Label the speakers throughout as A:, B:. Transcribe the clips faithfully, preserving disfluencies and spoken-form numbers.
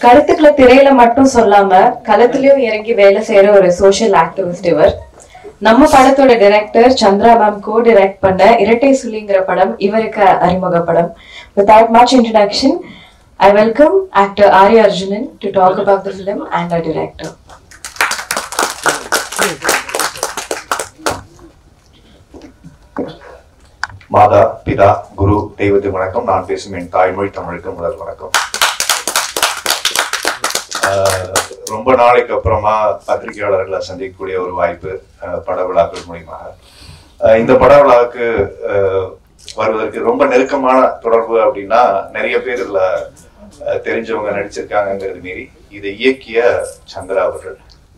A: கருத்துக்களை திரையில மட்டும் சொல்லாம களத்திலயும் இறங்கி வேலை செய்யற ஒரு சோஷியல் ஆக்டிவிஸ்ட் இவர். நம்ம படத்தோட director Chandra ma'am co direct பண்ண இரட்டை சுழிங்கிற படம் இவருக்கு அறிமுக படம். Without much introduction, I welcome actor Aari to talk about the film and our director.
B: மாதா பிதா குரு தெய்வத்தை வணக்கம். நான் பேசும் என் தாய்மொழி தமிழுக்கு முதல் வணக்கம். ரொம்ப நாளைக்கு அப்புறமா பத்திரிகையாளர்களை சந்திக்கக்கூடிய ஒரு வாய்ப்பு பட விழாக்கள் மூலியமாக. இந்த பட விழாவுக்கு வருவதற்கு ரொம்ப நெருக்கமான தொடர்பு அப்படின்னா நிறைய பேர் இதுல தெரிஞ்சவங்க நடிச்சிருக்காங்கிறது மீறி இதை இயக்கிய சந்திரா அவர்கள்.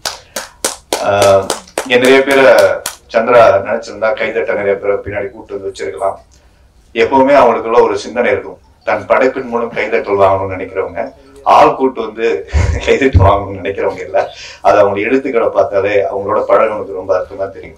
B: இங்க நிறைய பேரை சந்திரா நினைச்சிருந்தா கைதட்ட நிறைய பேரை பின்னாடி கூட்டு வந்து வச்சிருக்கலாம். எப்பவுமே அவங்களுக்குள்ள ஒரு சிந்தனை இருக்கும், தன் படைப்பின் மூலம் கைதட்டல் வாங்கணும்னு நினைக்கிறவங்க ஆள் கூட்டு வந்து கைதட்டு வாங்கணும்னு நினைக்கிறவங்க இல்ல. அது அவங்க எழுத்துக்களை பார்த்தாலே அவங்களோட பழகனுக்கு ரொம்ப அர்த்தமா தெரியும்.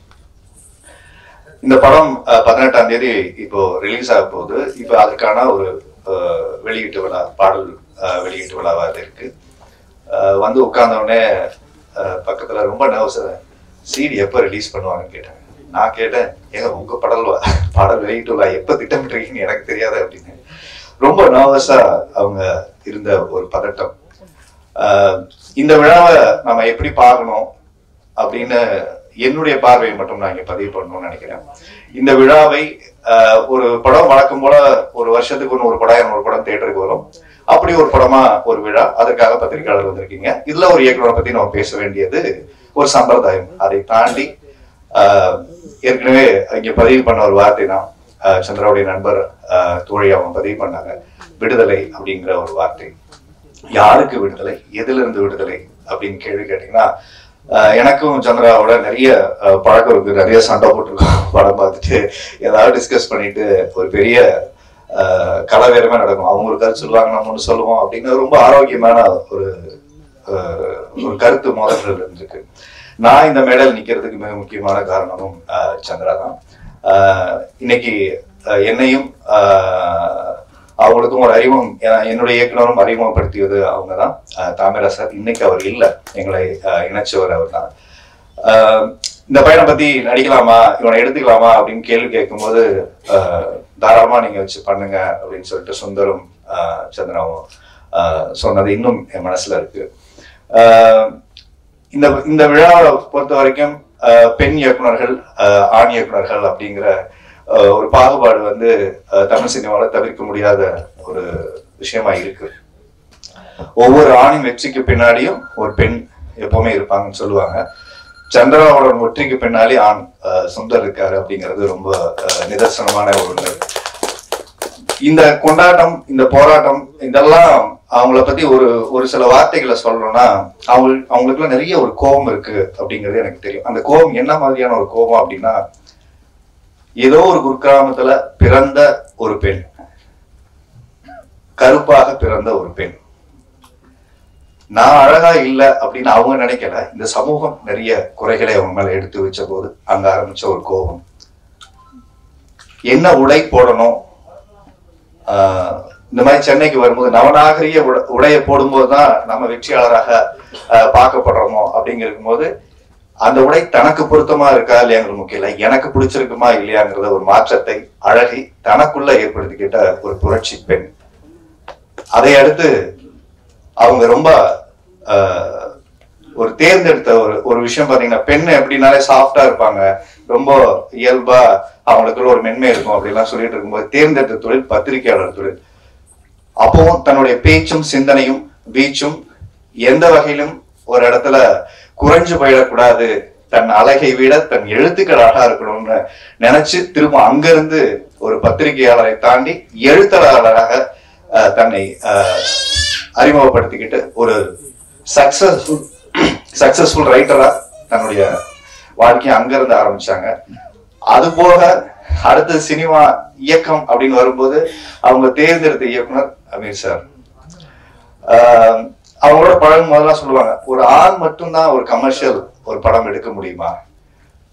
B: இந்த படம் பதினெட்டாம் தேதி இப்போ ரிலீஸ் ஆக போகுது. இப்போ அதுக்கான ஒரு வெளியீட்டு விழா, பாடல் வெளியீட்டு விழாவா அது இருக்கு. வந்து உட்கார்ந்தவுடனே பக்கத்துல ரொம்ப நர்வஸ், சீடி எப்போ ரிலீஸ் பண்ணுவாங்கன்னு கேட்டாங்க. நான் கேட்டேன், ஏங்க உங்க படல் பாடல் வெளியிட்டு விழா எப்போ திட்டமிட்டுருக்கீங்கன்னு எனக்கு தெரியாது அப்படின்னு. ரொம்ப நர்வஸா அவங்க இருந்த ஒரு பதட்டம். இந்த விழாவை நம்ம எப்படி பார்க்கணும் அப்படின்னு என்னுடைய பார்வையை மட்டும் நான் இங்க பதிவு பண்ணணும்னு நினைக்கிறேன். இந்த விழாவை ஒரு படம் வழக்கம் போல ஒரு வருஷத்துக்கு ஒன்று ஒரு படம் ஒரு படம் தியேட்டருக்கு வரும். அப்படி ஒரு படமா ஒரு விழா, அதற்காக பத்திரிகையாளர் வந்திருக்கீங்க. இதுல ஒரு இயக்குனரை பத்தி நம்ம பேச வேண்டியது ஒரு சம்பிரதாயம். அதை தாண்டி ஆஹ் ஏற்கனவே இங்க பதிவு பண்ண ஒரு வார்த்தை தான் சந்திராவுடைய நண்பர் தோழி அவங்க பதிவு பண்ணாங்க, விடுதலை அப்படிங்கிற ஒரு வார்த்தை. யாருக்கு விடுதலை, எதுல இருந்து விடுதலை அப்படின்னு கேள்வி கேட்டீங்கன்னா, எனக்கும் சந்திராவோட நிறைய பழக்கம் இருக்கு. நிறைய சண்டை போட்டிருக்கோம் படம் பார்த்துட்டு, ஏதாவது டிஸ்கஸ் பண்ணிட்டு ஒரு பெரிய ஆஹ் கலவேரமே நடக்கும். அவங்க ஒரு கருத்து சொல்லுவாங்க, நம்ம ஒண்ணு சொல்லுவோம் அப்படின்னு ரொம்ப ஆரோக்கியமான ஒரு ஒரு கருத்து மோதல்கள் இருந்திருக்கு. நான் இந்த மேடையில் நிக்கிறதுக்கு மிக முக்கியமான காரணமும் சந்திரா தான். ஆஹ் இன்னைக்கு என்னையும் ஆஹ் அவங்களுக்கும் ஒரு அறிமுகம், என்னுடைய இயக்குனரும் அறிமுகப்படுத்தியது அவங்கதான், தாமிராசர். இன்னைக்கு அவர் இல்லை, எங்களை இணைச்சவர் அவர் தான். ஆஹ் இந்த பையனை பத்தி நடிக்கலாமா, இவனை எடுத்துக்கலாமா அப்படின்னு கேள்வி கேட்கும்போது ஆஹ் தாராளமா நீங்க வச்சு பண்ணுங்க அப்படின்னு சொல்லிட்டு சுந்தரும் ஆஹ் சந்திராவும் ஆஹ் சொன்னது இன்னும் என் மனசுல இருக்கு. ஆஹ் இந்த இந்த விழாவை பொறுத்த வரைக்கும் பெண் இயக்குனர்கள் ஆண் இயக்குனர்கள் அப்படிங்கிற ஒரு பாகுபாடு வந்து தமிழ் சினிமாவில் தவிர்க்க முடியாத ஒரு விஷயமா இருக்கு. ஒவ்வொரு ஆணின் வெற்றிக்கு பின்னாடியும் ஒரு பெண் எப்பவுமே இருப்பாங்கன்னு சொல்லுவாங்க. சந்திராவோட வெற்றிக்கு பின்னாலே ஆண் சுந்தர் இருக்காரு அப்படிங்கிறது ரொம்ப நிதர்சனமான ஒன்று. இந்த கொண்டாட்டம், இந்த போராட்டம், இதெல்லாம் அவங்கள பத்தி ஒரு ஒரு சில வார்த்தைகளை சொல்லணும்னா அவங்க அவங்களுக்குள்ள நிறைய ஒரு கோபம் இருக்கு அப்படிங்கிறது எனக்கு தெரியும். அந்த கோபம் என்ன மாதிரியான ஒரு கோபம் அப்படின்னா, ஏதோ ஒரு குக்கிராமத்துல பிறந்த ஒரு பெண், கருப்பாக பிறந்த ஒரு பெண், நான் அழகா இல்லை அப்படின்னு அவங்க நினைக்கல. இந்த சமூகம் நிறைய குறைகளை அவங்க மேல எடுத்து வச்ச போது அங்க ஆரம்பிச்ச ஒரு கோபம். என்ன உடை போடணும், ஆஹ் இந்த மாதிரி சென்னைக்கு வரும்போது நவநாகரிய உடைய போடும்போது தான் நம்ம வெற்றியாளராக பார்க்கப்படுறோமோ அப்படிங்கும் போது அந்த உடை தனக்கு பொருத்தமா இருக்கா இல்லையாங்கிறது முக்கியம் இல்லை, எனக்கு பிடிச்சிருக்குமா இல்லையாங்கிறத ஒரு மாற்றத்தை அழகி தனக்குள்ள ஏற்படுத்திக்கிட்ட ஒரு புரட்சி பெண். அதை அடுத்து அவங்க ரொம்ப ஆஹ் ஒரு தேர்ந்தெடுத்த ஒரு ஒரு விஷயம் பாத்தீங்கன்னா, பெண் எப்படின்னாலே சாஃப்டா இருப்பாங்க, ரொம்ப இயல்பா அவங்களுக்குள்ள ஒரு மென்மை இருக்கும் அப்படின்லாம் சொல்லிட்டு இருக்கும்போது தேர்ந்தெடுத்த தொழில் பத்திரிகையாளர் தொழில். அப்பவும் தன்னுடைய பேச்சும் சிந்தனையும் வீச்சும் எந்த வகையிலும் ஒரு இடத்துல குறைஞ்சு போயிடக்கூடாது, தன் அழகை விட தன் எழுத்துக்கள் அழகா இருக்கணும்னு நினைச்சு திரும்ப அங்கிருந்து ஒரு பத்திரிகையாளரை தாண்டி எழுத்தாளராக தன்னை அறிமுகப்படுத்திக்கிட்டு ஒரு சக்சஸ்ஃபுல் சக்சஸ்ஃபுல் ரைட்டரா தன்னுடைய வாழ்க்கையை அங்கிருந்து ஆரம்பிச்சாங்க. அது போக அடுத்த சினிமா இயக்கம் அப்படின்னு வரும்போது அவங்க தேர்ந்தெடுத்த இயக்குனர் அமீர் சார். ஆஹ் அவங்களோட பழகும் போதெல்லாம் சொல்லுவாங்க, ஒரு ஆண் மட்டும்தான் ஒரு கமர்ஷியல் ஒரு படம் எடுக்க முடியுமா,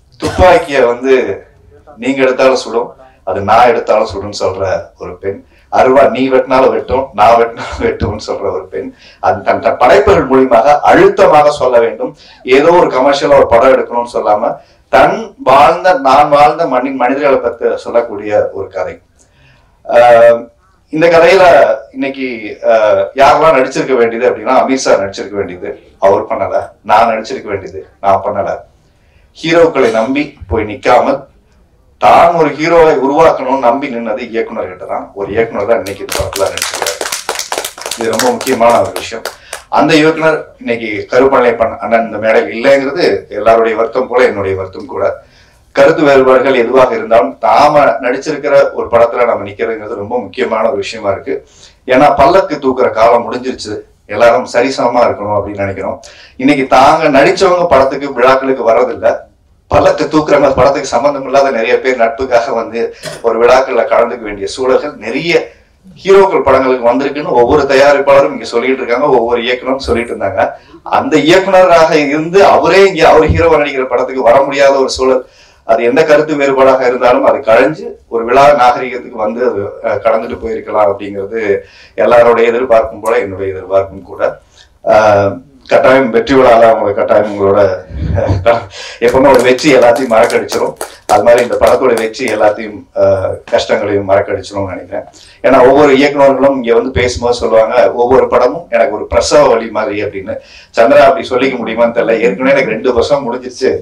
B: துப்பாக்கிய வந்து நீங்க எடுத்தாலும் சுடும், அது நான் எடுத்தாலும் சுடுன்னு சொல்ற ஒரு பெண். அருவா நீ வெட்டினாலும் வெட்டும், நான் வெட்டினாலும் வெட்டும்னு சொல்ற ஒரு பெண். அது தன் தன் படைப்புகள் மூலியமாக அழுத்தமாக சொல்ல வேண்டும். ஏதோ ஒரு கமர்ஷியலா ஒரு படம் எடுக்கணும்னு சொல்லாம தன் வாழ்ந்த நான் வாழ்ந்த மண்ணின் மனிதர்களை பத்தி சொல்லக்கூடிய ஒரு கதை. ஆஹ் இந்த கதையில இன்னைக்கு யாரெல்லாம் நடிச்சிருக்க வேண்டியது அப்படின்னா, அமீர் சார் நடிச்சிருக்க வேண்டியது, அவர் பண்ணல. நான் நடிச்சிருக்க வேண்டியது, நான் பண்ணல. ஹீரோக்களை நம்பி போய் நிக்காமல் தான் ஒரு ஹீரோவை உருவாக்கணும்னு நம்பி நின்னது இயக்குனர் கிட்ட தான். ஒரு இயக்குனர் தான் இன்னைக்கு இந்த படத்துல நடிச்சிருக்காரு. இது ரொம்ப முக்கியமான ஒரு விஷயம். அந்த இயக்குனர் இன்னைக்கு கருப்பண்ணை பண்ண அண்ணன் இந்த மேடையில் இல்லைங்கிறது எல்லாருடைய வருத்தம் போல என்னுடைய வருத்தம் கூட. கருத்து வேறுபாடுகள் எதுவாக இருந்தாலும் நாம நடிச்சிருக்கிற ஒரு படத்துல நம்ம நிக்கிறதுங்கிறது ரொம்ப முக்கியமான ஒரு விஷயமா இருக்கு. ஏன்னா பல்லக்கு தூக்குற காலம் முடிஞ்சிருச்சு, எல்லாரும் சரிசமமா இருக்கணும் அப்படின்னு நினைக்கிறோம். இன்னைக்கு தாங்க நடிச்சவங்க படத்துக்கு விழாக்களுக்கு வர்றதில்லை, பல்லக்கு தூக்குறவங்க படத்துக்கு சம்பந்தம் இல்லாத நிறைய பேர் நட்புக்காக வந்து ஒரு விழாக்கள்ல கலந்துக்க வேண்டிய சூழல்கள் நிறைய ஹீரோக்கள் படங்களுக்கு வந்திருக்குன்னு ஒவ்வொரு தயாரிப்பாளரும் இங்க சொல்லிட்டு இருக்காங்க, ஒவ்வொரு இயக்குனரும் சொல்லிட்டு இருந்தாங்க. அந்த இயக்குனராக இருந்து அவரே இங்க அவர் ஹீரோவா நடிக்கிற படத்துக்கு வர முடியாத ஒரு சூழல், அது எந்த கருத்து வேறுபாடாக இருந்தாலும் அது கழிஞ்சு ஒரு விழா நாகரிகத்துக்கு வந்து அது கடந்துட்டு போயிருக்கலாம் அப்படிங்கிறது எல்லாருடைய எதிர்பார்ப்பும் போல என்னுடைய எதிர்பார்ப்பும் கூட. ஆஹ் கட்டாயம் வெற்றி விழால அவங்க கட்டாயம் உங்களோட எப்பவுமே ஒரு வெற்றி எல்லாத்தையும் மறக்கடிச்சிடும். அது மாதிரி இந்த படத்தோட வெற்றி எல்லாத்தையும் கஷ்டங்களையும் மறக்கடிச்சிடும் நினைக்கிறேன். ஏன்னா ஒவ்வொரு இயக்குநர்களும் இங்க வந்து பேசும்போது சொல்லுவாங்க, ஒவ்வொரு படமும் எனக்கு ஒரு பிரசவ வழி மாதிரி அப்படின்னு. சந்திரா அப்படி சொல்லிக்க முடியுமான்னு தெரியல. ஏற்கனவே எனக்கு ரெண்டு வருஷம் முடிஞ்சிருச்சு.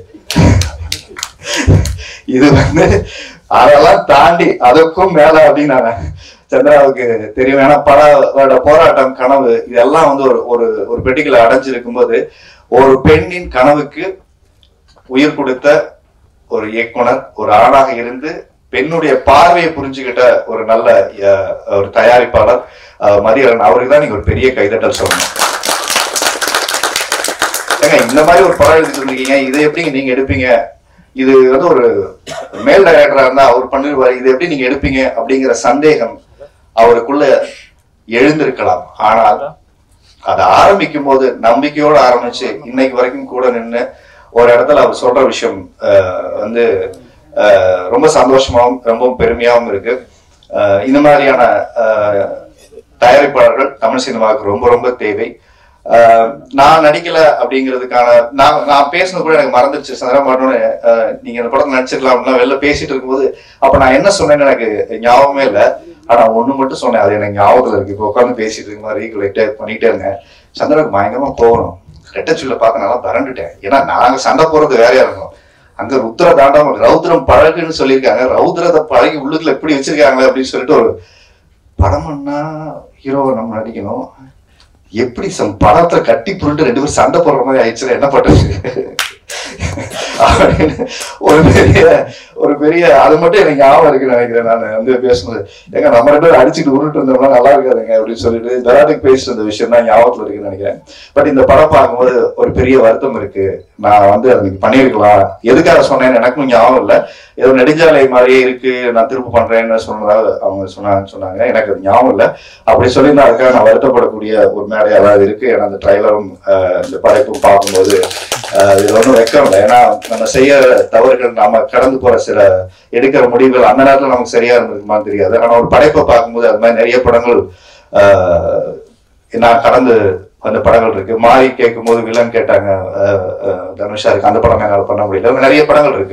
B: இது வந்து அதெல்லாம் தாண்டி அதற்கும் மேல அப்படின்னு நான் சந்திராவுக்கு தெரியும். ஏன்னா பட போராட்டம், கனவு இதெல்லாம் வந்து ஒரு ஒரு ஒரு பெட்டிகளை அடைஞ்சிருக்கும் போது ஒரு பெண்ணின் கனவுக்கு உயிர் கொடுத்த ஒரு இயக்குனர், ஒரு ஆணாக இருந்து பெண்ணுடைய பார்வையை புரிஞ்சுக்கிட்ட ஒரு நல்ல ஒரு தயாரிப்பாளர் மதியழகன், அவருக்கு தான் நீங்க ஒரு பெரிய கைதட்டல் சொல்லணும். ஏங்க இந்த மாதிரி ஒரு படம் எடுத்துட்டு இருக்கீங்க, இதை எப்படி நீங்க எடுப்பீங்க? இது வந்து ஒரு மேல் டைரக்டரா இருந்தா அவர் பண்ணிருவாரு, இது எப்படி நீங்க எடுப்பீங்க அப்படிங்கிற சந்தேகம் அவருக்குள்ள எழுந்திருக்கலாம். ஆனால் அதை ஆரம்பிக்கும் போது நம்பிக்கையோடு ஆரம்பிச்சு இன்னைக்கு வரைக்கும் கூட நின்று ஒரு இடத்துல அவர் சொல்ற விஷயம் வந்து ரொம்ப சந்தோஷமாவும் ரொம்ப பெருமையாகவும் இருக்கு. இந்த மாதிரியான தயாரிப்பாளர்கள் தமிழ் சினிமாவுக்கு ரொம்ப ரொம்ப தேவை. நான் நடிக்கல அப்படிங்கிறதுக்கான நான் நான் பேசினது கூட எனக்கு மறந்துருச்சு. சந்திரா மாட்டோன்னு நீங்க இந்த படத்தை நடிச்சிருக்கலாம் அப்படின்னா வெளில பேசிட்டு இருக்கும்போது அப்ப நான் என்ன சொன்னேன்னு எனக்கு ஞாபகமே இல்லை. ஆனா ஒண்ணு மட்டும் சொன்னேன், அது எனக்கு ஞாபகத்துல இருக்கு. இப்போ உட்காந்து பேசிட்டு இருக்க மாதிரி ரீகுலேட்டே பண்ணிட்டே இருந்தேன். சந்திராவுக்கு பயங்கரமா போகணும், ரெட்டச்சுள்ள பார்த்து நல்லா பரண்டுட்டேன். ஏன்னா நாங்க சண்டை போறது வேறையா இருக்கும், அங்க ருத்ர தாண்டாம ரௌத்ரம் பழகுன்னு சொல்லியிருக்காங்க. ரௌத்ரத்தை பழகி உள்ளுக்குள்ள எப்படி வச்சிருக்காங்களே அப்படின்னு சொல்லிட்டு ஒரு படம்னா ஹீரோவை நம்ம நடிக்கணும், எப்படி படத்தை கட்டி புருண்டு ரெண்டு பேரும் சண்டை போடுற மாதிரி ஆயிடுச்சுல, என்ன பண்றது அப்படின்னு ஒரு பெரிய ஒரு பெரிய அது மட்டும் எனக்கு ஞாபகம் இருக்குன்னு நினைக்கிறேன். நான் வந்து பேசும்போது எங்க நம்ம ரெண்டு பேரும் அடிச்சுட்டு உருட்டு இருந்தோம்னா நல்லா இருக்காதுங்க அப்படின்னு சொல்லிட்டு தராட்டுக்கு பேசிட்டு இருந்த விஷயம் தான் ஞாபகத்துல இருக்குன்னு நினைக்கிறேன். பட் இந்த படம் பார்க்கும்போது ஒரு பெரிய வருத்தம் இருக்கு. நான் வந்து அதை பண்ணிருக்கலாம், எதுக்காக சொன்னேன்னு எனக்கும் ஞாபகம் இல்லை. ஏதோ நெடுஞ்சாலை மாதிரியே இருக்கு, நான் திரும்ப பண்றேன்னு சொன்னதாக அவங்க சொன்னாங்கன்னு சொன்னாங்க. எனக்கு அது ஞாபகம் இல்லை. அப்படி சொல்லியிருந்தா அதுக்காக நான் வருத்தப்படக்கூடிய ஒரு மேடையாக அது இருக்கு. ஏன்னா அந்த ட்ரைலரும் இந்த படைப்பும் பார்க்கும்போது இது ஒன்றும் வெக்கம் இல்லை. ஏன்னா நம்ம செய்ய தவறுகள், நாம கடந்து போற சில எடுக்கிற முடிவுகள் அந்த நேரத்துல நமக்கு சரியா இருந்திருக்குமான்னு தெரியாது. ஆனா ஒரு படைப்பை பார்க்கும்போது அது மாதிரி நிறைய படங்கள் ஆஹ் நான் கடந்து அந்த படங்கள் இருக்கு. மாறி கேட்கும் போது வில்லன் கேட்டாங்க தனுஷா இருக்கு, அந்த படம் என்னால பண்ண முடியல. நிறைய படங்கள் இருக்கு.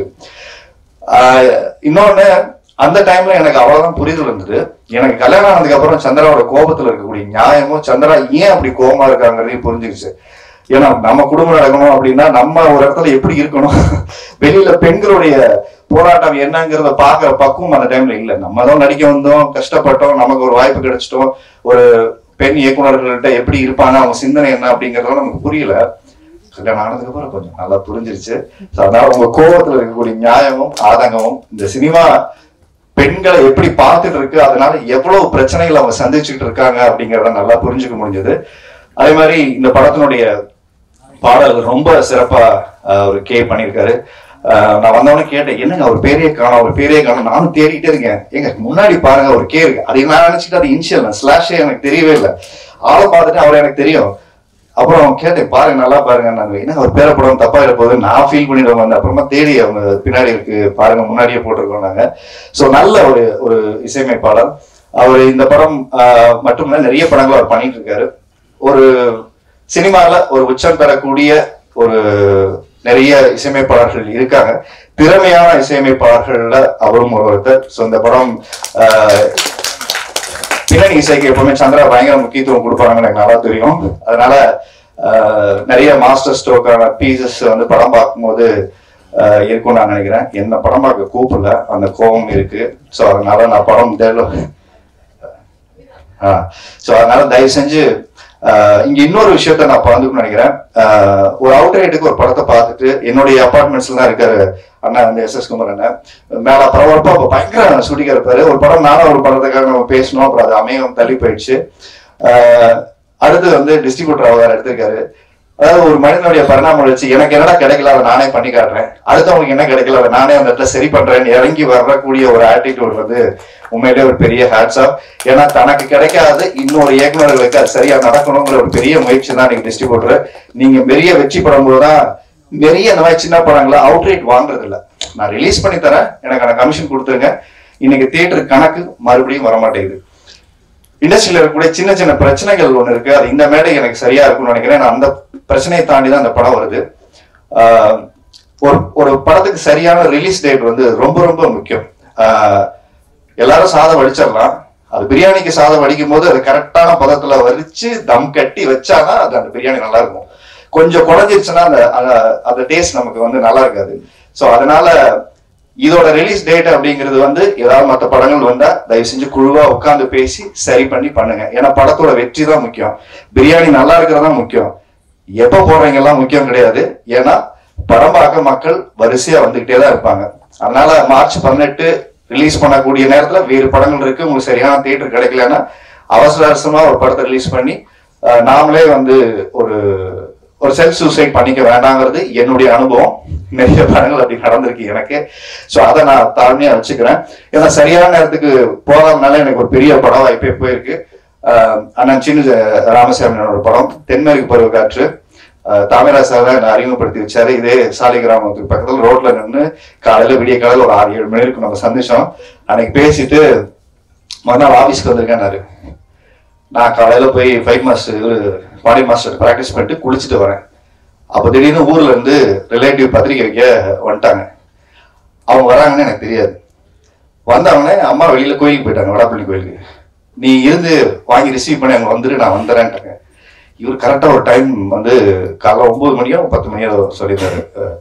B: ஆஹ் இன்னொன்னு அந்த டைம்ல எனக்கு அவ்வளவுதான் புரிதல் இருந்தது. எனக்கு கல்யாணம் ஆனதுக்கு அப்புறம் சந்திராவோட கோபத்துல இருக்கக்கூடிய நியாயமும் சந்திரா ஏன் அப்படி கோபமா இருக்காங்கிறதையும் புரிஞ்சுக்கிச்சு. ஏன்னா நம்ம குடும்பம் நடக்கணும் அப்படின்னா நம்ம ஒரு இடத்துல எப்படி இருக்கணும், வெளியில பெண்களுடைய போராட்டம் என்னங்கிறத பாக்குற பக்குவம் அந்த டைம்ல இல்லை. நம்ம தான் நடிக்க வந்தோம், கஷ்டப்பட்டோம், நமக்கு ஒரு வாய்ப்பு கிடைச்சிட்டோம். ஒரு பெண் இயக்குநர்கள்ட்ட எப்படி இருப்பாங்க, அவங்க சிந்தனை என்ன அப்படிங்கறதெல்லாம் நமக்கு புரியல. கல்யாணம் ஆனதுக்கு அப்புறம் கொஞ்சம் நல்லா புரிஞ்சிருச்சு. அதனால உங்க கோபத்துல இருக்கக்கூடிய நியாயமும் ஆதங்கமும் இந்த சினிமா பெண்களை எப்படி பார்த்துட்டு இருக்கு, அதனால எவ்வளவு பிரச்சனைகள் அவங்க சந்திச்சுட்டு இருக்காங்க அப்படிங்கறத நல்லா புரிஞ்சுக்க முடிஞ்சது. அதே மாதிரி இந்த படத்தினுடைய பாடல் ரொம்ப சிறப்பா ஒரு கே பண்ணியிருக்காரு. நான் வந்தவொடனே கேட்டேன், என்னங்க அவர் பேரே காணும், அவர் பேரே காணும். நானும் தேடிட்டே இருக்கேன், எங்க முன்னாடி பாருங்க ஒரு கே இருக்கு. அது நான் நினைச்சிட்டு அது இனிஷியல் ஸ்லாஷே எனக்கு தெரியவே இல்லை. ஆளை பார்த்துட்டு அவர் எனக்கு தெரியும். அப்புறம் கேட்டேன், பாருங்க நல்லா பாருங்க. நாங்க என்ன அவர் பேரை போடுவோம் தப்பா இருப்போது நான் ஃபீல் பண்ணிடுவோம். வந்து அப்புறமா தேடி அவங்க பின்னாடி இருக்கு பாருங்க, முன்னாடியே போட்டிருக்கோம் நாங்க. ஸோ நல்ல ஒரு ஒரு இசையமைப்பாளர். அவர் இந்த படம் மட்டுமில்ல நிறைய படங்கள் அவர் பண்ணிட்டு இருக்காரு. ஒரு சினிமால ஒரு உச்சம் பெறக்கூடிய ஒரு நிறைய இசையமைப்பாளர்கள் இருக்காங்க. திறமையான இசையமைப்பாளர்கள்ல அவரும் ஒருத்தர். ஸோ இந்த படம் பின்னணி இசைக்கு எப்பவுமே சந்திரா பயங்கர முக்கியத்துவம் கொடுப்பாங்கன்னு எனக்கு நல்லா தெரியும். அதனால நிறைய மாஸ்டர் ஸ்ட்ரோக்கான பீசஸ் வந்து படம் பார்க்கும்போது இருக்கும்னு நான் நினைக்கிறேன். என்ன படம் பார்க்க கூப்பிடல, அந்த கோபம் இருக்கு. ஸோ அதனால நான் படம் ஆஹ் ஸோ அதனால தயவு செஞ்சு இங்க இன்னொரு விஷயத்த நான் பகிர்ந்துக்கணும்னு நினைக்கிறேன். ஒரு அவுட் ரைட்டுக்கு ஒரு படத்தை பார்த்துட்டு என்னுடைய அபார்ட்மெண்ட்ஸ்ல தான் இருக்காரு அண்ணா வந்து எஸ் எஸ் குமார் அண்ணன். மேல பரவாயில்ப்பா அப்ப பயங்கர சுட்டிக்க இருப்பாரு. ஒரு படம் நானும் ஒரு படத்துக்காக நம்ம பேசணும், அப்புறம் அது அமையம் தள்ளி போயிடுச்சு. ஆஹ் அடுத்து வந்து டிஸ்ட்ரிபியூட்டர் அவர் எடுத்திருக்காரு. அதாவது ஒரு மனிதனுடைய பரிணாம வச்சு எனக்கு என்னடா கிடைக்கல அதை நானே பண்ணி காட்டுறேன், அடுத்தவங்களுக்கு என்ன கிடைக்கல அதை நானே அந்த இடத்துல சரி பண்றேன்னு இறங்கி வரக்கூடிய ஒரு ஆட்டிடியூட் வந்து உண்மையிலே ஒரு பெரிய ஹேட்ஸ் ஆஃப். ஏன்னா தனக்கு கிடைக்காது இன்னொரு இயக்குநர்களுக்கு அது சரியா நடக்கணுங்கிற ஒரு பெரிய முயற்சி தான் நீங்க டிஸ்ட்ரிபியூட்டர். நீங்க பெரிய வெற்றி படும் போதுதான் நிறைய இந்த மாதிரி சின்ன படங்களை அவுட் ரேட் வாங்குறது இல்லை. நான் ரிலீஸ் பண்ணி தரேன், எனக்கான கமிஷன் கொடுத்துருங்க. இன்னைக்கு தியேட்டர் கணக்கு மறுபடியும் வரமாட்டேங்குது. இண்டஸ்ட்ரியில இருக்கக்கூடிய சின்ன சின்ன பிரச்சனைகள் ஒண்ணு இருக்கு. அது இந்த மேடை எனக்கு சரியா இருக்கும்னு நினைக்கிறேன். நான் அந்த பிரச்சனையை தாண்டி தான் அந்த படம் வருது. ஆஹ் ஒரு ஒரு படத்துக்கு சரியான ரிலீஸ் டேட் வந்து ரொம்ப ரொம்ப முக்கியம். ஆஹ் எல்லாரும் சாதம் வடிச்சிடலாம், அது பிரியாணிக்கு சாதம் வடிக்கும் போது அது கரெக்டான பதத்துல வரிச்சு தம் கட்டி வச்சாதான் அது அந்த பிரியாணி நல்லா இருக்கும். கொஞ்சம் குறைஞ்சிருச்சுன்னா அந்த அந்த டேஸ்ட் நமக்கு வந்து நல்லா இருக்காது. ஸோ அதனால இதோட ரிலீஸ் டேட் அப்படிங்கிறது வந்து ஏதாவது மற்ற படங்கள் வந்தா தயவு செஞ்சு குழுவா உட்காந்து பேசி சரி பண்ணி பண்ணுங்க. ஏன்னா படத்தோட வெற்றி தான் முக்கியம், பிரியாணி நல்லா இருக்கிறதா முக்கியம். எப்ப போடுறீங்க எல்லாம் முக்கியம் கிடையாது. ஏன்னா படம் பார்க்க மக்கள் வரிசையா வந்துகிட்டே தான் இருப்பாங்க. அதனால மார்ச் பதினெட்டு ரிலீஸ் பண்ணக்கூடிய நேரத்துல வேறு படங்கள் இருக்கு. உங்களுக்கு சரியான தியேட்டர் கிடைக்கலன்னா அவசர அவசரமா ஒரு படத்தை ரிலீஸ் பண்ணி நாமளே வந்து ஒரு ஒரு செல்ஃப் சூசைட் பண்ணிக்க வேண்டாங்கிறது என்னுடைய அனுபவம். நிறைய படங்கள் அப்படி நடந்திருக்கு எனக்கு. ஸோ அதை நான் தாழ்மையா வச்சுக்கிறேன். ஏன்னா சரியான நேரத்துக்கு போகாதனால எனக்கு ஒரு பெரிய படம் வாய்ப்பே போயிருக்கு. ஆஹ் அண்ணன் சின்ன ராமசாமியோட படம் தென்மேற்கு பருவ காற்று தாமிராஜ் சார் தான் என்னை அறிமுகப்படுத்தி வச்சாரு. இதே சாலை கிராமத்துக்கு பக்கத்துல ரோட்ல நின்று காலையில விடிய காலையில் ஒரு ஆறு ஏழு மணி நேரம் நம்ம சந்திச்சோம். அன்னைக்கு பேசிட்டு மறுநாள் ஆபீஸ்க்கு வந்திருக்கேன்னாரு. நான் காலையில போய் fight master body master practice பண்ணிட்டு குளிச்சுட்டு வரேன். அப்போ திடீர்னு ஊர்ல இருந்து ரிலேட்டிவ் பத்திரிக்கை வைக்க வந்துட்டாங்க. அவங்க வராங்கன்னு எனக்கு தெரியாது. வந்தவொடனே அம்மா வெளியில கோயிலுக்கு போயிட்டாங்க, வடாப்பள்ளி கோயிலுக்கு. நீ இருந்து வாங்கி ரிசீவ் பண்ணி அங்கே வந்துட்டு நான் வந்துடுறேன்ட்டாங்க. இவர் கரெக்டா ஒரு டைம் வந்து காலைல ஒன்பது மணியோ பத்து மணியோ சொல்லியிருந்தாரு.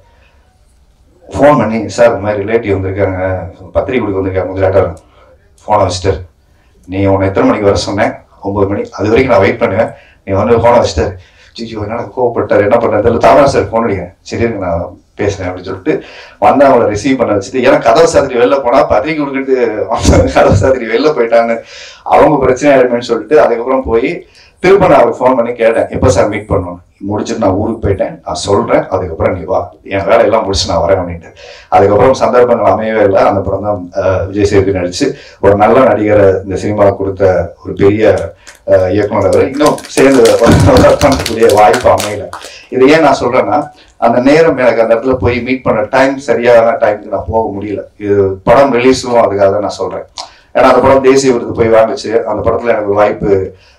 B: ஃபோன் பண்ணி சார் இந்த மாதிரி ரிலேட்டிவ் வந்திருக்காங்க, பத்திரிக்கை கொடுக்க வந்திருக்காங்க, முதலாட்டார் ஃபோனை வச்சுட்டார். நீ உன்னை எத்தனை மணிக்கு வர சொன்னேன்? ஒன்பது மணி. அது வரைக்கும் நான் வெயிட் பண்ணுவேன். நீ வந்து ஃபோனை வச்சுட்டாரு. ஜிஜி என்ன கோவப்பட்டார், என்ன பண்றது தாமரா சார் ஃபோன் அடிக்கிறேன். சரி நான் பேசுறேன் அப்படின்னு சொல்லிட்டு வந்து அவங்கள ரிசீவ் பண்ண வச்சுட்டு, ஏன்னா கதவை சாத்திரி வெளில போனா பத்திரிக்கை கொடுக்கிட்டு கதவை சாத்திரி வெளில போயிட்டான்னு அவங்க பிரச்சனை ஆயிடுமேன்னு சொல்லிட்டு அதுக்கப்புறம் போய் திரும்ப நான் அவருக்கு ஃபோன் பண்ணி கேட்டேன், எப்போ சார் மீட் பண்ணணும்? முடிச்சுட்டு நான் ஊருக்கு போயிட்டேன், நான் சொல்றேன், அதுக்கப்புறம் நீ வா, என் வேலையெல்லாம் முடிச்சு நான் வரேன் அப்படின்ட்டு. அதுக்கப்புறம் சந்தர்ப்பங்கள் அமையவே இல்லை. அந்த படம் தான் விஜய் சேதுபதி நடிச்சு ஒரு நல்ல நடிகரை இந்த சினிமா கொடுத்த ஒரு பெரிய இயக்குனர். அவர் இன்னும் சேர்ந்து பண்ணக்கூடிய வாய்ப்பு அமையல. இது ஏன் நான் சொல்றேன்னா, அந்த நேரம் எனக்கு அந்த இடத்துல போய் மீட் பண்ண டைம் சரியான டைமுக்கு நான் போக முடியல. இது படம் ரிலீஸும் அதுக்காக நான் சொல்றேன். ஏன்னா அந்த படம் தேசிய விருது போய் வாங்குச்சு. அந்த படத்துல எனக்கு ஒரு வாய்ப்பு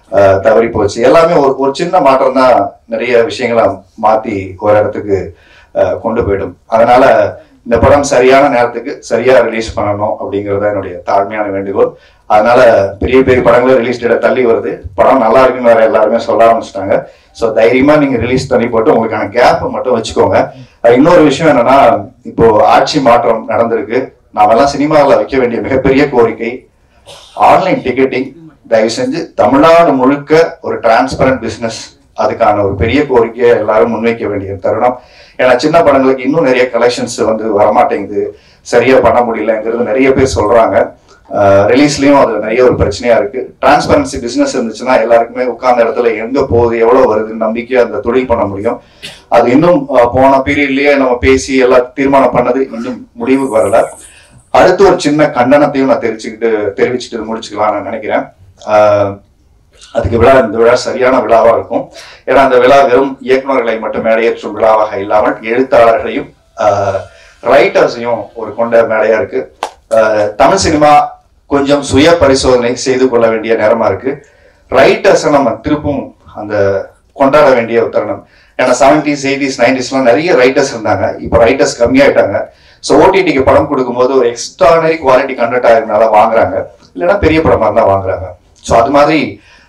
B: தவறி போச்சு. எல்லாமே ஒரு ஒரு சின்ன மாற்றம் தான் நிறைய விஷயங்களை மாத்தி ஒரு இடத்துக்கு கொண்டு போயிடும். அதனால இந்த படம் சரியான நேரத்துக்கு சரியா ரிலீஸ் பண்ணணும் அப்படிங்கிறது என்னுடைய தாழ்மையான வேண்டுகோள். அதனால பெரிய பெரிய படங்களும் ரிலீஸ் டேட்டை தள்ளி வருது. படம் நல்லா இருக்குன்னு வேற எல்லாருமே சொல்ல ஆரம்பிச்சிட்டாங்க. ஸோ தைரியமா நீங்க ரிலீஸ் தள்ளி போட்டு உங்களுக்கான கேப்பை மட்டும் வச்சுக்கோங்க. இன்னொரு விஷயம் என்னன்னா, இப்போ ஆட்சி மாற்றம் நடந்திருக்கு. நாமெல்லாம் சினிமாவில் வைக்க வேண்டிய மிகப்பெரிய கோரிக்கை ஆன்லைன் டிக்கெட்டிங். தயவு செஞ்சு தமிழ்நாடு முழுக்க ஒரு டிரான்ஸ்பரண்ட் பிசினஸ், அதுக்கான ஒரு பெரிய கோரிக்கையை எல்லாரும் முன்வைக்க வேண்டிய தருணம். ஏன்னா சின்ன படங்களுக்கு இன்னும் நிறைய கலெக்ஷன்ஸ் வந்து வரமாட்டேங்குது, சரியா பண்ண முடியலங்கிறது நிறைய பேர் சொல்றாங்க. ரிலீஸ்லயும் அது நிறைய ஒரு பிரச்சனையா இருக்கு. டிரான்ஸ்பரன்சி பிசினஸ் இருந்துச்சுன்னா எல்லாருக்குமே உட்கார்ந்த இடத்துல எங்க போகுது எவ்வளவு வருதுன்னு நம்பிக்கையா அந்த தொழில் பண்ண முடியும். அது இன்னும் போன பீரியட்லயே நம்ம பேசி எல்லாம் தீர்மானம் பண்ணது இன்னும் முடிவுக்கு வரல. அடுத்து ஒரு சின்ன கண்டனத்தையும் நான் தெரிவிச்சுக்கிட்டு தெரிவிச்சுட்டு முடிச்சுக்கலாம் நான் நினைக்கிறேன். ஆஹ் அதுக்கு விழா இந்த விழா சரியான விழாவா இருக்கும். ஏன்னா அந்த விழா வெறும் இயக்குநர்களை மட்டும் மேடையேற்றும் விழாவாக இல்லாமல் எழுத்தாளர்களையும் ரைட்டர்ஸையும் ஒரு கொண்ட மேடையா இருக்கு. தமிழ் சினிமா கொஞ்சம் சுய பரிசோதனை செய்து கொள்ள வேண்டிய நேரமா இருக்கு. ரைட்டர்ஸை நம்ம திருப்பும் அந்த கொண்டாட வேண்டிய ஒரு தருணம். ஏன்னா செவன்டிஸ் எயிட்டிஸ் நைன்டிஸ்லாம் நிறைய ரைட்டர்ஸ் இருந்தாங்க. இப்போ ரைட்டர்ஸ் கம்மியாயிட்டாங்க. ஸோ ஓடிடிக்கு படம் கொடுக்கும்போது ஒரு எக்ஸ்ட்ரானரி குவாலிட்டி கண்டென்ட் ஆயிருந்தால வாங்குறாங்க, இல்லைன்னா பெரிய படமா இருந்தா வாங்குறாங்க. ஸோ அது மாதிரி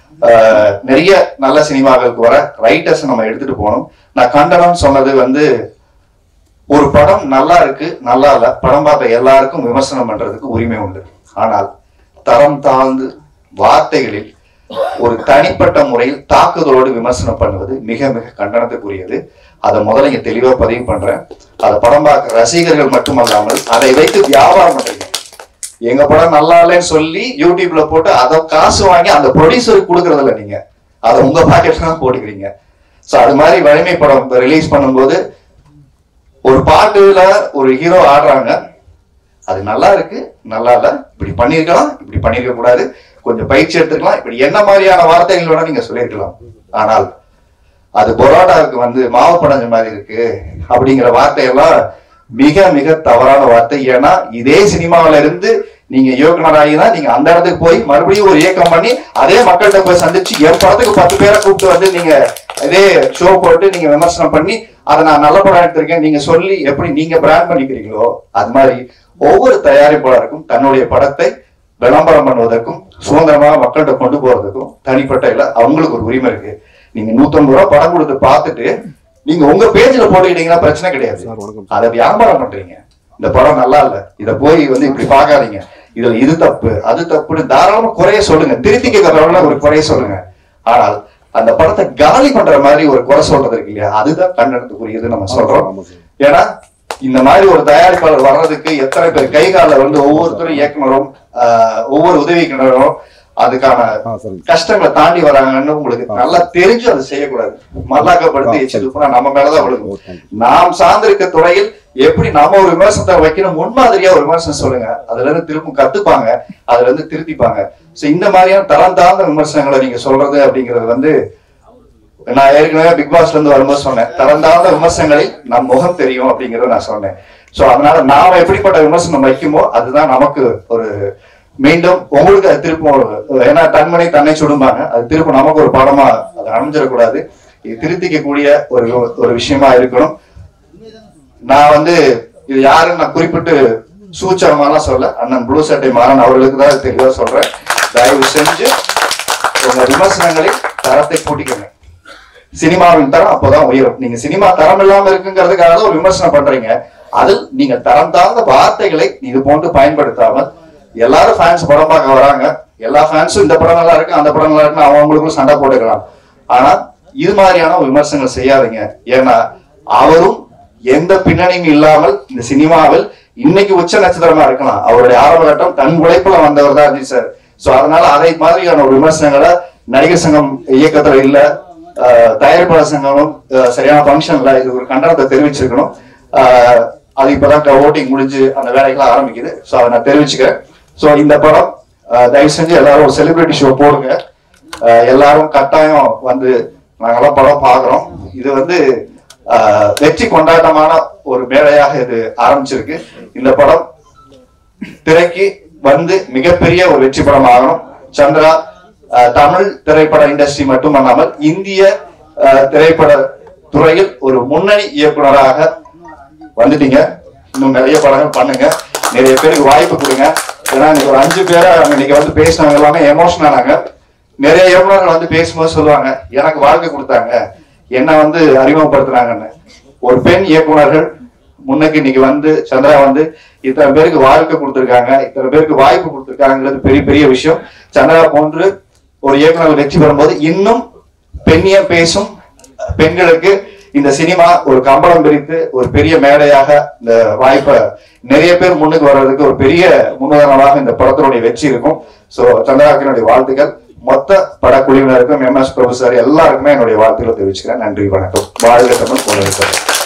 B: நிறைய நல்ல சினிமாக்களுக்கு வர ரைட்டர்ஸ் நம்ம எடுத்துட்டு போகணும். நான் கண்டனம் சொன்னது வந்து ஒரு படம் நல்லா இருக்கு நல்லா இல்ல படம் பார்த்த எல்லாருக்கும் விமர்சனம் பண்றதுக்கு உரிமை உண்டு. ஆனால் தரம் தாழ்ந்து வார்த்தைகளில் ஒரு தனிப்பட்ட முறையில் தாக்குதலோடு விமர்சனம் பண்ணுவது மிக மிக கண்டனத்துக்குரியது. அதை முதல்ல இங்க தெளிவா பதிவு பண்றேன். அதை படம் பார்க்க ரசிகர்கள் மட்டுமல்லாமல் அதை வைத்து வியாபாரம் பண்றீங்க. எங்க படம் நல்லா இல்லைன்னு சொல்லி யூடியூப்ல போட்டு அதை காசு வாங்கி அந்த ப்ரொடியூசருக்கு கொடுக்கறது இல்லை, நீங்க அதை உங்க பாக்கெட்ல தான் போட்டுக்கிறீங்க. ஸோ அது மாதிரி வலிமை படம் ரிலீஸ் பண்ணும்போது ஒரு பாட்டுல ஒரு ஹீரோ ஆடுறாங்க, அது நல்லா இருக்கு நல்லா இல்ல, இப்படி பண்ணிருக்கலாம் இப்படி பண்ணிருக்க கூடாது, கொஞ்சம் பயிற்சி எடுத்துக்கலாம், இப்படி என்ன மாதிரியான வார்த்தைகள் வேணா நீங்க சொல்லியிருக்கலாம். ஆனால் அது பொரோட்டாவுக்கு வந்து மாவு படைஞ்ச மாதிரி இருக்கு அப்படிங்கிற வார்த்தையெல்லாம் மிக மிக தவறான வார்த்தை. ஏன்னா இதே சினிமாவில இருந்து நீங்க இயக்குனராகிதான் நீங்க அந்த இடத்துக்கு போய் மறுபடியும் ஒரு இயக்கம் பண்ணி அதே மக்கள்கிட்ட போய் சந்திச்சு என் படத்துக்கு பத்து பேரை கூப்பிட்டு வந்து நீங்க இதே ஷோ போட்டு நீங்க விமர்சனம் பண்ணி அதை நான் நல்ல படம் எடுத்திருக்கேன் நீங்க சொல்லி எப்படி நீங்க பிராண்ட் பண்ணிக்கிறீங்களோ அது மாதிரி ஒவ்வொரு தயாரிப்பாளருக்கும் தன்னுடைய படத்தை விளம்பரம் பண்ணுவதற்கும் சுதந்திரமாக மக்கள்கிட்ட கொண்டு போறதுக்கும் தனிப்பட்ட இல்ல அவங்களுக்கு ஒரு உரிமை இருக்கு. நீங்க நூத்தம்பது ரூபா படம் கொடுத்து பார்த்துட்டு நீங்க உங்க பேஜ்ல போட்டுக்கிட்டீங்கன்னா பிரச்சனை கிடையாது. அதை வியாபாரம் பண்றீங்க. இந்த படம் நல்லா இல்ல, இத போய் வந்து இப்படி பாக்காதீங்க, இதுல இது தப்பு அது தப்புன்னு தாராளமா குறைய சொல்லுங்க, திருத்தி கேட்கறவங்கள ஒரு குறைய சொல்லுங்க. ஆனால் அந்த படத்தை காலி பண்ற மாதிரி ஒரு குறை சொல்றது இருக்கு இல்லையா, அதுதான் கண்டனத்துக்குரியது நம்ம சொல்றோம். ஏன்னா இந்த மாதிரி ஒரு தயாரிப்பாளர் வர்றதுக்கு எத்தனை பேர் கை காலில் வந்து ஒவ்வொருத்தரும் இயக்குனரும் ஒவ்வொரு உதவி இயக்குனரும் அதுக்கான கஷ்டங்களை தாண்டி வராங்கன்னு உங்களுக்கு நல்லா தெரிஞ்சு அதை செய்யக்கூடாது. மல்லாக்கப்படுத்தி எச்சரிப்பு நம்ம மேலதான் விழுகும். நாம் சார்ந்திருக்க துறையில் எப்படி நாம ஒரு விமர்சனத்தை வைக்கணும் முன்மாதிரியா ஒரு விமர்சனம் சொல்லுங்க, அதுல இருந்து திரும்ப கத்துப்பாங்க, அதுல இருந்து திருத்திப்பாங்க. சோ இந்த மாதிரியான தரம் தாழ்ந்த விமர்சனங்களை நீங்க சொல்றது அப்படிங்கிறது வந்து நான் ஏற்கனவே பிக் பாஸ்ல இருந்து வரும்போது சொன்னேன், தரம் தாழ்ந்த விமர்சனங்களில் நம் முகம் தெரியும் அப்படிங்கறத நான் சொன்னேன். சோ அதனால நாம எப்படிப்பட்ட விமர்சனம் வைக்குமோ அதுதான் நமக்கு ஒரு மீண்டும் உங்களுக்கு அது திருப்பம். ஏன்னா தன்மனை தன்னை சுடும்பாங்க, அது திரும்ப நமக்கு ஒரு பாடமா அது அமைஞ்சிடக்கூடாது. இது திருத்திக்க கூடிய ஒரு ஒரு விஷயமா இருக்கணும். நான் வந்து இது யாருன்னு நான் குறிப்பிட்டு சூச்சகமாலாம் சொல்ல, அண்ணன் ப்ளூ சட்டை மாறன் அவர்களுக்கு தான் தெளிவா சொல்றேன். தயவு செஞ்சு உங்க விமர்சனங்களில் தரத்தை கூட்டிக்கங்க. சினிமாவின் தரம் அப்போதான் உயரும். நீங்க சினிமா தரம் இல்லாம இருக்குங்கிறதுக்காக தான் ஒரு விமர்சனம் பண்றீங்க. அதில் நீங்க தரம் தாழ்ந்த வார்த்தைகளை இது போன்று பயன்படுத்தாமல் எல்லாரும் ஃபேன்ஸ் படம் பார்க்க வராங்க, எல்லா ஃபேன்ஸும் இந்த படம் நல்லா இருக்கு அந்த படம் நல்லா இருக்கு அவங்களுக்கும் சண்டை போட்டுக்கலாம். ஆனா இது மாதிரியான விமர்சனங்கள் செய்யாதீங்க. ஏன்னா அவரும் எந்த பின்னணியும் இல்லாமல் இந்த சினிமாவில் இன்னைக்கு உச்ச நட்சத்திரமா இருக்கலாம். அவருடைய ஆரம்ப கட்டம் தன் உழைப்புல வந்தவர் தான் அஜித் சார். சோ அதனால அதை மாதிரியான ஒரு விமர்சனங்களை நடிகர் சங்கம் இயக்கத்துல இல்ல, தயாரிப்பாளர் சங்கமும் சரியான ஃபங்க்ஷன்ல இது ஒரு கண்டனத்தை தெரிவிச்சிருக்கணும். அது இப்பதான் ஓட்டிங் முடிஞ்சு அந்த வேலைகள்லாம் ஆரம்பிக்குது. சோ அதை நான் தெரிவிச்சுக்கிறேன். சோ இந்த படம் தயவு செஞ்சு எல்லாரும் ஒரு செலிபிரிட்டி ஷோ போடுங்க, எல்லாரும் கட்டாயம் வந்து நாங்கெல்லாம் படம் பாக்குறோம். இது வந்து வெற்றி கொண்டாட்டமான ஒரு மேடையாக இது ஆரம்பிச்சிருக்கு. இந்த படம் திரைக்கு வந்து மிகப்பெரிய ஒரு வெற்றி படம் ஆகணும். சந்திரா தமிழ் திரைப்பட இண்டஸ்ட்ரி மட்டுமல்லாமல் இந்திய திரைப்பட துறையில் ஒரு முன்னணி இயக்குனராக வந்துட்டீங்க. இன்னும் நிறைய படங்கள் பண்ணுங்க, நிறைய பேருக்கு வாய்ப்பு கொடுங்க. ஏன்னா இன்னைக்கு ஒரு அஞ்சு பேரை இன்னைக்கு வந்து பேசினவங்க எல்லாமே எமோஷனல் ஆனாங்க. நிறைய இயக்குனர்கள் வந்து பேசும்போது சொல்லுவாங்க, எனக்கு வாழ்க்கை கொடுத்தாங்க, என்ன வந்து அறிமுகப்படுத்தினாங்கன்னு. ஒரு பெண் இயக்குனர்கள் முன்னுக்கு இன்னைக்கு வந்து சந்திரா வந்து இத்தனை பேருக்கு வாழ்க்கை கொடுத்துருக்காங்க, இத்தனை பேருக்கு வாய்ப்பு கொடுத்துருக்காங்கிறது பெரிய பெரிய விஷயம். சந்திரா போன்று ஒரு இயக்குனர் வெற்றி பெறும்போது இன்னும் பெண்ணிய பேசும் பெண்களுக்கு இந்த சினிமா ஒரு கம்பளம் பிரித்து ஒரு பெரிய மேடையாக இந்த வாய்ப்பை நிறைய பேர் முன்னுக்கு வர்றதுக்கு ஒரு பெரிய முன்னுதாரணமாக இந்த படத்தினுடைய வெற்றி இருக்கும். சோ சந்திராக்கினுடைய வாழ்த்துக்கள். மொத்த படக்குழுவினருக்கும் எம் எஸ் பிரபு சார் எல்லாருக்குமே என்னுடைய வாழ்த்துக்களை தெரிவிச்சுக்கிறேன். நன்றி, வணக்கம். வாழ்க தமிழ்.